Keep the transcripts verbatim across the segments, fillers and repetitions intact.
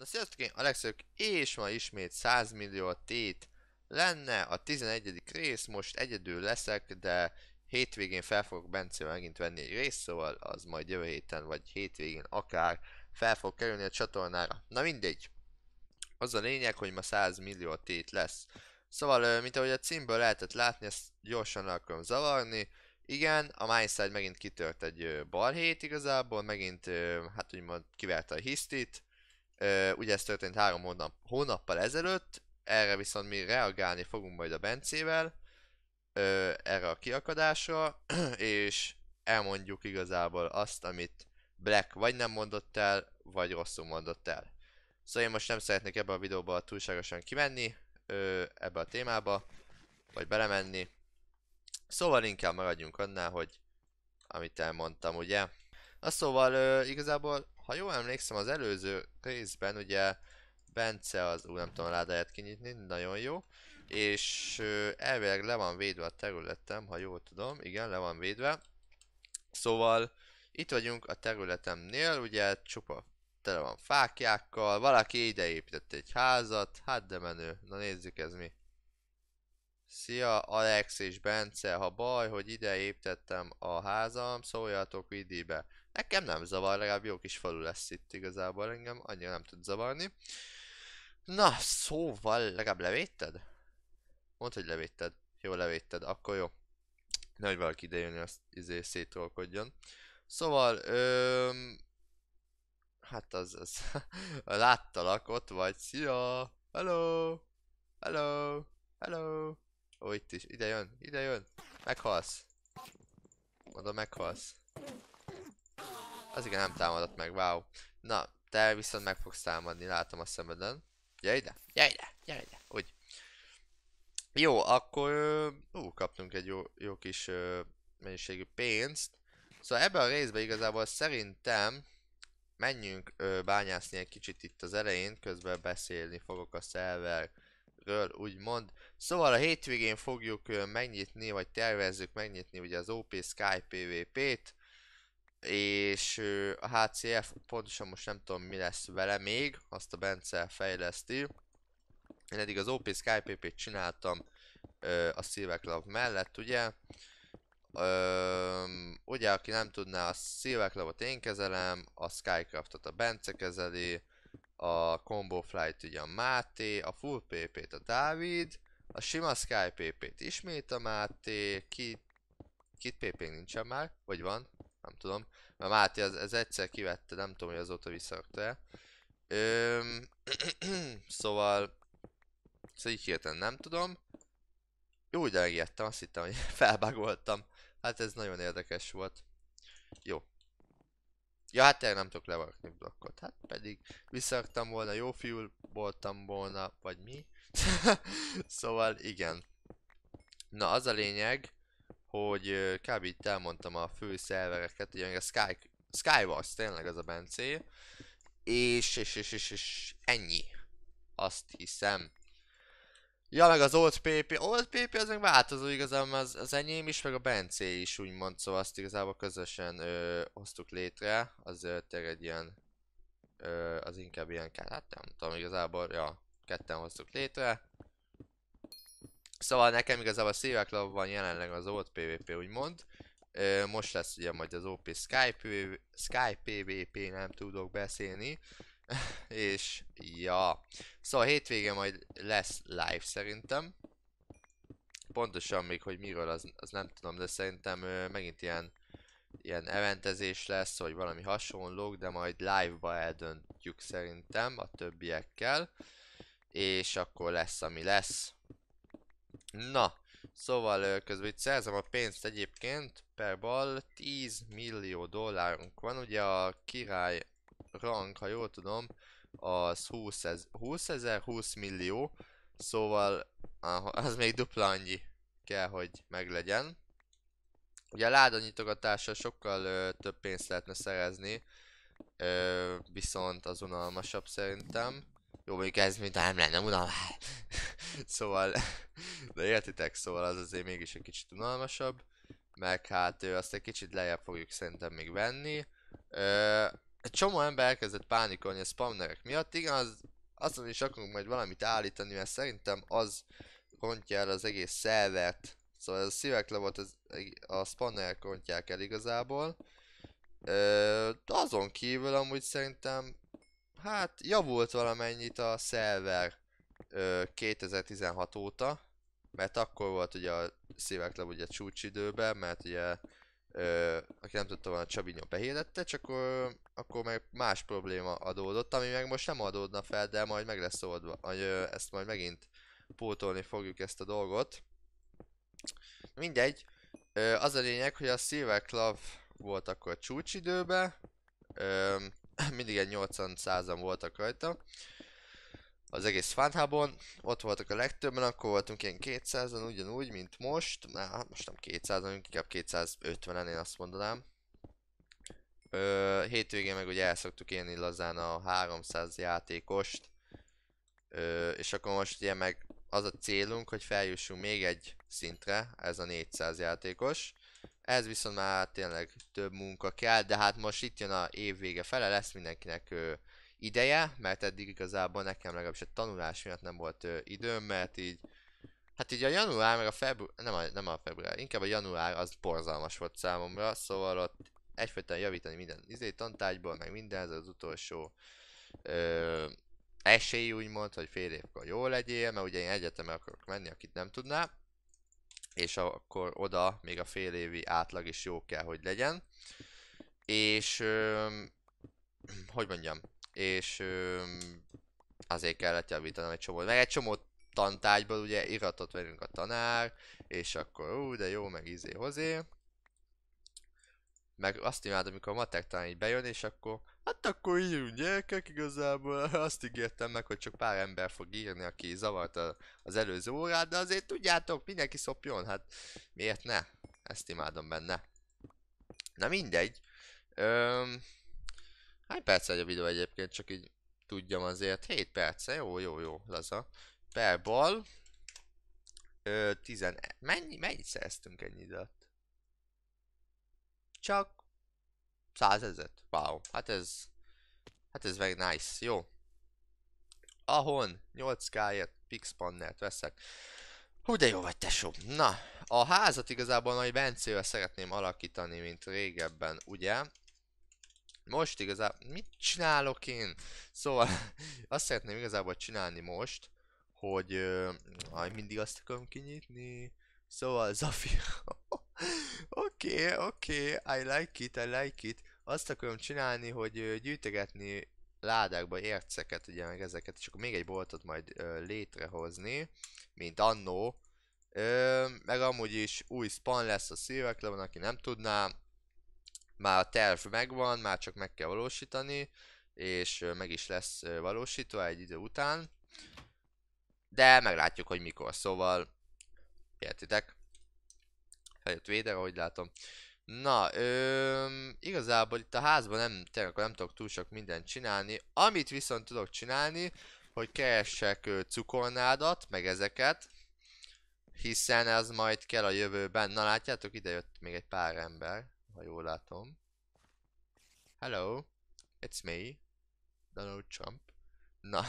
Na sziasztok, én Alex vagyok, és ma ismét száz millió tét lenne a tizenegyedik rész, most egyedül leszek, de hétvégén fel fogok Bencével megint venni egy részt, szóval az majd jövő héten vagy hétvégén akár fel fog kerülni a csatornára. Na mindegy, az a lényeg, hogy ma száz millió tét lesz. Szóval, mint ahogy a címből lehetett látni, ezt gyorsan le akarom zavarni. Igen, a Mindside megint kitört egy balhét igazából, megint hát úgymond kiverte a hisztit. Ö, ugye ez történt három hónap, hónappal ezelőtt, erre viszont mi reagálni fogunk majd a Bencével, ö, erre a kiakadásra, és elmondjuk igazából azt, amit Black vagy nem mondott el, vagy rosszul mondott el. Szóval én most nem szeretnék ebbe a videóba túlságosan kimenni, ö, ebbe a témába, vagy belemenni. Szóval inkább maradjunk annál, hogy amit elmondtam, ugye. Na szóval ö, igazából, ha jól emlékszem, az előző részben ugye Bence az, ú, nem tudom a ládáját kinyitni, nagyon jó. És ö, elvileg le van védve a területem, ha jól tudom, igen, le van védve. Szóval itt vagyunk a területemnél, ugye csupa tele van fákjákkal, valaki ide épített egy házat, hát de menő, na nézzük ez mi. Szia Alex és Bence, ha baj, hogy ide építettem a házam, szóljatok videóbe. Nekem nem zavar, legalább jó kis falu lesz itt igazából, engem annyira nem tud zavarni. Na, szóval legalább levédted? Mondd, hogy levédted. Jó, levédted, akkor jó. Nehogy valaki ide jönni, azt izé szétrolkodjon. Szóval, öm... hát az, az... láttalak, ott vagy. Szia! Hello! Hello! Hello! Ó, itt is. Ide jön, ide jön. Meghalsz. Mondom, meghalsz. Az igen, nem támadott meg, wow. Na, te viszont meg fogsz támadni, látom a szemeden. Gyere ide, gyere ide, gyere ide, úgy. Jó, akkor... Ú, kaptunk egy jó, jó kis ö, mennyiségű pénzt. Szóval ebben a részben igazából szerintem menjünk ö, bányászni egy kicsit itt az elején, közben beszélni fogok a szerverről, úgymond. Szóval a hétvégén fogjuk ö, megnyitni, vagy tervezzük megnyitni ugye az o pé Sky PvP-t. És ö, a há cé ef pontosan most nem tudom mi lesz vele még, azt a Bence fejleszti. Én eddig az o pé Sky PvP-t csináltam ö, a Silver Club mellett, ugye? Ö, ugye, aki nem tudná, a Silver Clubot én kezelem, a Skycraftot a Bence kezeli, a Combo Flight ugye a Máté, a Full PvP-t a Dávid, a sima Sky PvP-t ismét a Máté, ki, kit pé pé nincsen már, vagy van, nem tudom, mert Máté az, ez egyszer kivette, nem tudom, hogy azóta visszarakta-e. Öm, szóval, szóval így hirtelen nem tudom. Jó, úgy megijedtem, azt hittem, hogy felbugoltam. Hát ez nagyon érdekes volt. Jó. Ja, hát tényleg nem tudok levarakni blokkot. Hát pedig visszaraktam volna, jó fiú voltam volna, vagy mi? Szóval igen. Na, az a lényeg, hogy ö, kb. Itt elmondtam a fő szervereket, ugye még a Sky, Skywars tényleg az a Bencé. És, és, és, és, és ennyi. Azt hiszem. Ja, meg az Old pé pé, Old pé pé az meg változó igazából, az, az enyém is, meg a Bencé is úgymond, szóval azt igazából közösen ö, hoztuk létre, az ö, tényleg egy ilyen, ö, az inkább ilyen, hát nem tudom igazából, ja, ketten hoztuk létre. Szóval nekem igazából a Silver Clubban jelenleg az Old PvP úgymond, ö, most lesz ugye majd az o pé Sky, Sky PvP, nem tudok beszélni. És ja, szóval hétvégén majd lesz live szerintem. Pontosan még, hogy miről az, az nem tudom, de szerintem ö, megint ilyen, ilyen eventezés lesz, vagy valami hasonlók, de majd live-ba eldöntjük szerintem a többiekkel. És akkor lesz, ami lesz. Na, szóval ö, közben itt szerzem a pénzt egyébként per bal, tíz millió dollárunk van, ugye a király rang, ha jól tudom, az húsz ezer, húsz millió, szóval az még dupla annyi kell, hogy meglegyen. Ugye a láda nyitogatással sokkal ö, több pénzt lehetne szerezni, ö, viszont az unalmasabb szerintem. Jó, mondjuk ez mint nem lenne unalmas. Szóval, de értitek, szóval az azért mégis egy kicsit unalmasabb. Meg hát ö, azt egy kicsit lejjebb fogjuk szerintem még venni. Ö, egy csomó ember elkezdett pánikolni a spawnerek miatt. Igen, az, azon is akarunk majd valamit állítani, mert szerintem az rontja el az egész szervert. Szóval ez a szívek volt az, a spawnerek rontják el igazából. Ö, azon kívül amúgy szerintem, hát javult valamennyit a szerver ö, kétezer-tizenhat óta. Mert akkor volt ugye a szíveklev ugye csúcsidőben, mert ugye Ö, aki nem tudta volna, Csabinyó behirdette, csak akkor, akkor meg más probléma adódott, ami meg most nem adódna fel, de majd meg lesz oldva, hogy ö, ezt majd megint pótolni fogjuk ezt a dolgot. Mindegy, ö, az a lényeg, hogy a Silver Club volt akkor csúcsidőben, ö, mindig egy nyolcvan-százan voltak rajta, az egész fanhubon, ott voltak a legtöbben, akkor voltunk ilyen kétszázan ugyanúgy, mint most, na, most nem kétszázan, inkább kétszázötvenen én azt mondanám. Ö, hétvégén meg ugye el szoktuk érni lazán a háromszáz játékost, ö, és akkor most ugye meg az a célunk, hogy feljussunk még egy szintre, ez a négyszáz játékos. Ez viszont már tényleg több munka kell, de hát most itt jön a év vége fele, lesz mindenkinek ö, ideje, mert eddig igazából nekem legalábbis a tanulás miatt nem volt ö, időm, mert így, hát így a január, meg a február, nem a, nem a február, inkább a január az borzalmas volt számomra, szóval ott egyfajta javítani minden izé tantárgyból, meg minden, ez az utolsó ö, esély úgymond, hogy fél évkor jó legyél, mert ugye én egyetemre akarok menni, akit nem tudná, és akkor oda még a fél évi átlag is jó kell, hogy legyen. És ö, hogy mondjam, és ö, azért kellett javítanom egy csomót, meg egy csomó tantárgyból ugye iratot velünk a tanár, és akkor ú, de jó, meg izé hozé. Meg azt imádom, amikor a matek tanár így bejön, és akkor hát akkor írjunk gyerekek, igazából azt ígértem meg, hogy csak pár ember fog írni, aki zavarta az előző órát, de azért tudjátok, mindenki szopjon, hát miért ne? Ezt imádom benne. Na mindegy. Öm, hány perc egy a videó egyébként, csak így tudjam azért. hét perce, jó, jó, jó, laza. Per bal. Ö, tizen... Mennyi, mennyit szereztünk ennyi időt? Csak százezret. Wow, hát ez... Hát ez very nice, jó. Ahon nyolc ká-ért Pixpannert veszek. Hú, de jó vagy tesó. Na, a házat igazából majd Bencével szeretném alakítani, mint régebben, ugye? Most igazából... Mit csinálok én? Szóval, azt szeretném igazából csinálni most, hogy... Uh, aj, mindig azt akarom kinyitni. Szóval, Zafir... Oké, oké, I like it, I like it. Azt akarom csinálni, hogy uh, gyűjtögetni ládákba érceket, ugye meg ezeket, és akkor még egy boltot majd ö, létrehozni, mint annó. Ö, meg amúgy is új spawn lesz a Silverclaw-on, aki nem tudná. Már a terv megvan, már csak meg kell valósítani, és ö, meg is lesz ö, valósítva egy idő után. De meglátjuk, hogy mikor, szóval értitek. Feljött Véder, ahogy látom. Na, öm, igazából itt a házban nem, tényleg nem tudok túl sok mindent csinálni. Amit viszont tudok csinálni, hogy keressek ö, cukornádat, meg ezeket. Hiszen ez majd kell a jövőben. Na látjátok, ide jött még egy pár ember, ha jól látom. Hello, it's me, Donald Trump. Na.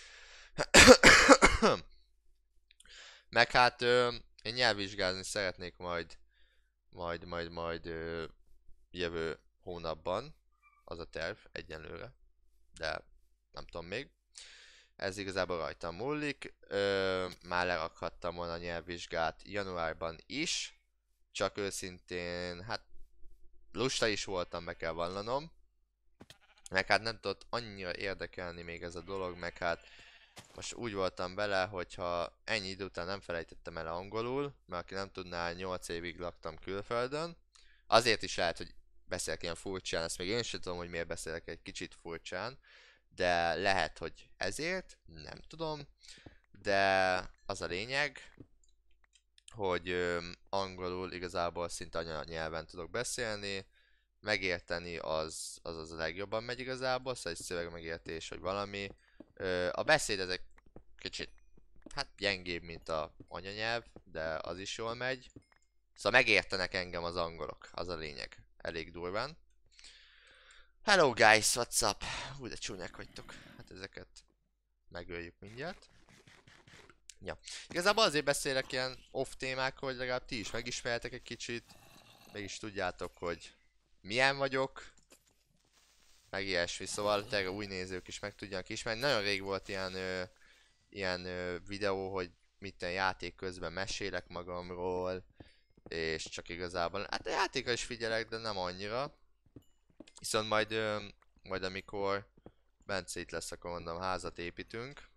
Meg hát ö, én nyelvvizsgázni szeretnék majd majd, majd, majd ö, jövő hónapban, az a terv egyenlőre, de nem tudom még. Ez igazából rajtam múlik, ö, már lerakhattam volna a nyelvvizsgát januárban is, csak őszintén, hát lusta is voltam, meg kell vallanom. Meg hát nem tudott annyira érdekelni még ez a dolog, meg hát most úgy voltam vele, hogyha ennyi idő után nem felejtettem el angolul, mert aki nem tudná, nyolc évig laktam külföldön. Azért is lehet, hogy beszélek ilyen furcsán, ezt még én sem tudom, hogy miért beszélek egy kicsit furcsán. De lehet, hogy ezért, nem tudom. De az a lényeg, hogy ö, angolul igazából szinte anyanyelven tudok beszélni. Megérteni az az, az a legjobban megy igazából, szóval egy szöveg megértés, vagy valami. Ö, a beszéd ezek kicsit, hát gyengébb, mint a anyanyelv, de az is jól megy. Szóval megértenek engem az angolok, az a lényeg, elég durván. Hello guys, what's up? Hú, de csúnyák vagytok. Hát ezeket megöljük mindjárt. Ja. Igazából azért beszélek ilyen off témákról, hogy legalább ti is megismertek egy kicsit. Meg is tudjátok, hogy milyen vagyok. Meg ilyesmi, szóval tényleg új nézők is meg tudjanak ismerni. Nagyon rég volt ilyen, ö, ilyen ö, videó, hogy mitten játék közben mesélek magamról. És csak igazából, hát a játékra is figyelek, de nem annyira. Viszont majd, ö, majd amikor Bence itt lesz, akkor mondom, házat építünk.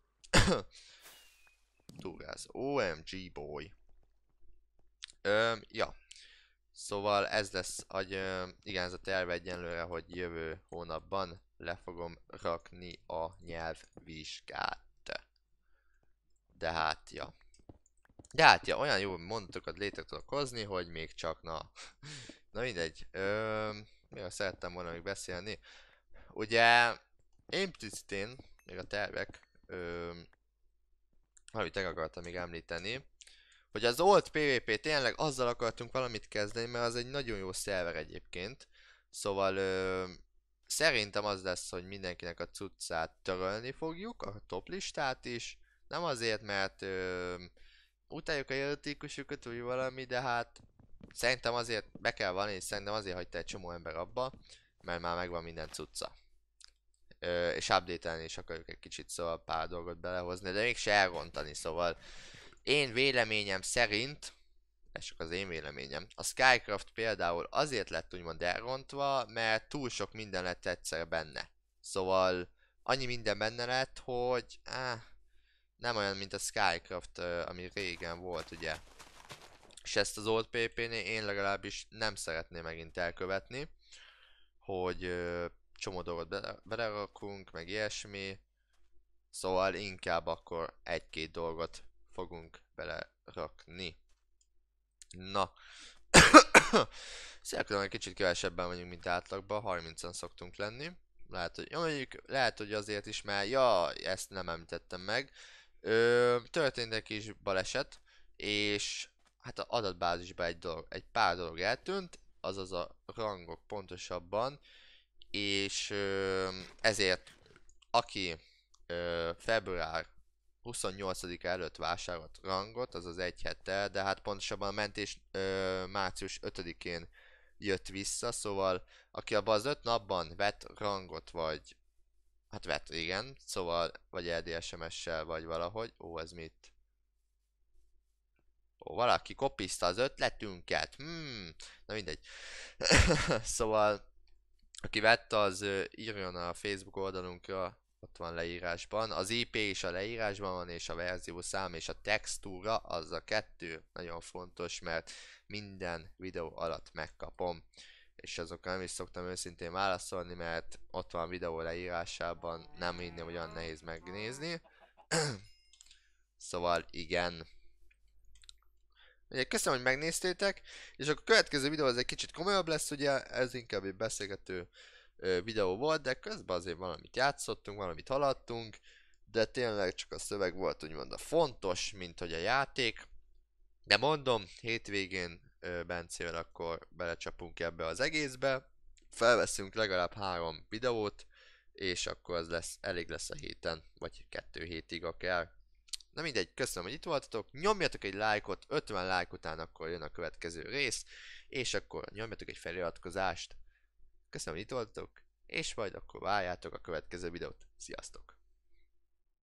Túráz. o em gé boy. Öm, ja. Szóval ez lesz, hogy öm, igen, ez a terve egyenlőre, hogy jövő hónapban le fogom rakni a nyelvvizsgát. De hát, ja. De hát, ja, olyan jó mondatokat létre tudok hozni, hogy még csak, na. Na mindegy. Öm, miről szerettem volna még beszélni? Ugye, implicitén, még a tervek, öm, valamit meg akartam még említeni, hogy az old pé vé pé tényleg azzal akartunk valamit kezdeni, mert az egy nagyon jó szerver egyébként. Szóval ö, szerintem az lesz, hogy mindenkinek a cuccát törölni fogjuk, a top listát is. Nem azért, mert ö, utáljuk a játékosokat, vagy valami, de hát szerintem azért be kell vanni, és szerintem azért hagyta egy csomó ember abba, mert már megvan minden cucca. Ö, és update-elni is akarjuk egy kicsit, szóval pár dolgot belehozni, de mégse elrontani, szóval én véleményem szerint, ez csak az én véleményem, a Skycraft például azért lett úgymond elrontva, mert túl sok minden lett egyszer benne. Szóval annyi minden benne lett, hogy áh, nem olyan, mint a Skycraft, ami régen volt, ugye. És ezt az old pé pé-nél én legalábbis nem szeretném megint elkövetni, hogy ö, csomó dolgot bele, belerakunk, meg ilyesmi. Szóval inkább akkor egy-két dolgot fogunk belerakni. Na. Szerintem egy kicsit kevesebben vagyunk, mint átlagban, harmincan szoktunk lenni. Lehet, hogy, ja, mondjuk, lehet, hogy azért is, mert ja, ezt nem említettem meg. Ö, történt egy kis baleset, és hát az adatbázisban egy, dolog, egy pár dolog eltűnt, azaz a rangok pontosabban, és ö, ezért aki ö, február huszonnyolcadika előtt vásárolt rangot, azaz egy hettel, de hát pontosabban a mentés ö, március ötödikén jött vissza, szóval aki abban az öt napban vett rangot, vagy hát vett, igen, szóval vagy el dé es em es-sel, vagy valahogy, ó, ez mit? Ó, valaki kopizta az ötletünket, hmm, na mindegy. Szóval aki vette, az ö, írjon a Facebook oldalunkra, ott van leírásban. Az i pé is a leírásban van, és a verziószám és a textúra, az a kettő nagyon fontos, mert minden videó alatt megkapom. És azokra nem is szoktam őszintén válaszolni, mert ott van a videó leírásában, nem hinném, hogy olyan nehéz megnézni. Szóval igen. Ugye, köszönöm, hogy megnéztétek, és akkor a következő videó az egy kicsit komolyabb lesz, ugye, ez inkább egy beszélgető ö, videó volt, de közben azért valamit játszottunk, valamit haladtunk, de tényleg csak a szöveg volt úgymond a fontos, mint hogy a játék. De mondom, hétvégén ö, Bencével akkor belecsapunk ebbe az egészbe, felveszünk legalább három videót, és akkor az lesz, elég lesz a héten, vagy kettő hétig akár. Na mindegy, köszönöm, hogy itt voltatok, nyomjatok egy lájkot, ötven lájk után akkor jön a következő rész, és akkor nyomjatok egy feliratkozást. Köszönöm, hogy itt voltatok, és majd akkor várjátok a következő videót. Sziasztok!